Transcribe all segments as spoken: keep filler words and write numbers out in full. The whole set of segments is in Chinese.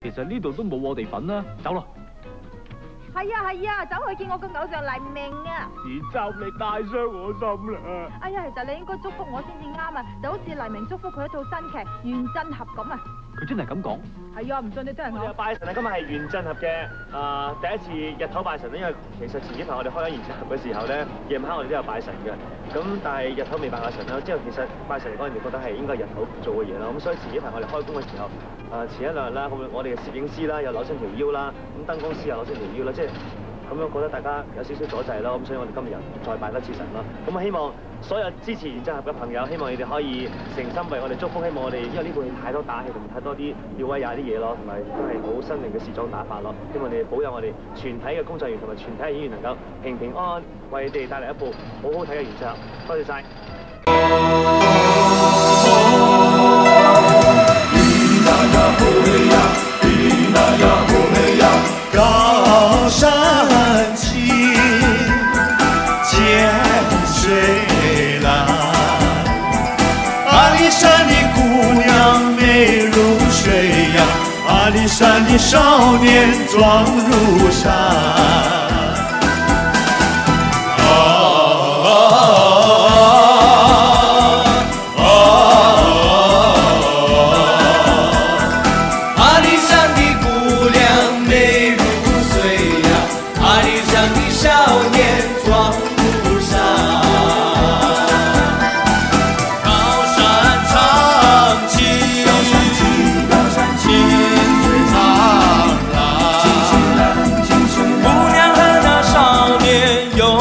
其實呢度都冇我哋份啦，走咯。 係啊係啊，走去見我個偶像黎明啊！ 自襲你大傷我心啦！ 哎呀，其實你應該祝福我先至啱啊，就好似黎明祝福佢一套新劇《原振俠》咁啊！ 佢真係咁講？ 係啊，唔信你聽人講。 拜神啊！今日係原振俠嘅啊第一次日頭拜神，因為其實前幾排我哋開緊原振俠嘅時候咧，夜晚黑我哋都有拜神嘅。咁但係日頭未拜下神啦，之後其實拜神嚟講，人哋覺得係應該日頭做嘅嘢啦。咁所以前幾排我哋開工嘅時候，啊前一兩日啦，咁我哋嘅攝影師啦又扭親條腰啦，咁燈光師又扭親條腰啦，即係。咁樣覺得大家有少少阻滯咯，咁所以我哋今日再拜多次神咯。咁啊希望所有支持原振俠嘅朋友，希望你哋可以誠心為我哋祝福，希望我哋因為呢部戲太多打戲同埋太多啲要威亞啲嘢咯，同埋都係好新穎嘅時裝打法咯。希望你哋保佑我哋全體嘅工作人員同埋全體嘅演員能夠平平安安，為你哋帶嚟一部好好睇嘅原振俠。多謝晒。 高山青，涧水蓝，阿里山的姑娘美如水呀，阿里山的少年壮如山。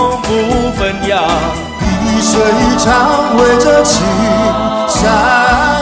一水长围着青山。